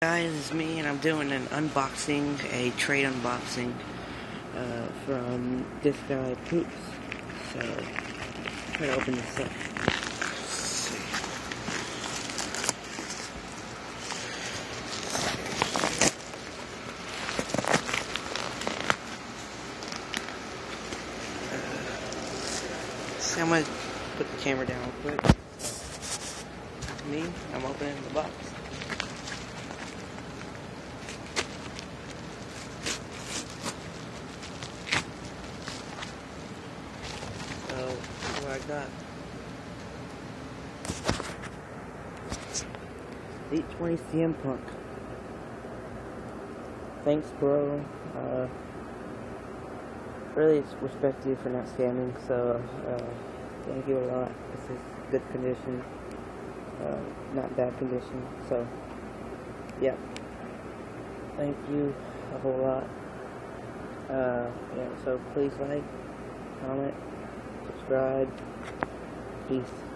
Guys, it's me, and I'm doing an unboxing, a trade unboxing from ThisGuyPoopz. So, try to open this up. So I'm gonna put the camera down real quick. Me, I'm opening the box. So, what I got. Elite 20 CM Punk. Thanks, bro. Really respect you for not scamming, so thank you a lot. This is good condition, not bad condition, so yeah, thank you a whole lot. Yeah, so please like, comment, subscribe, peace.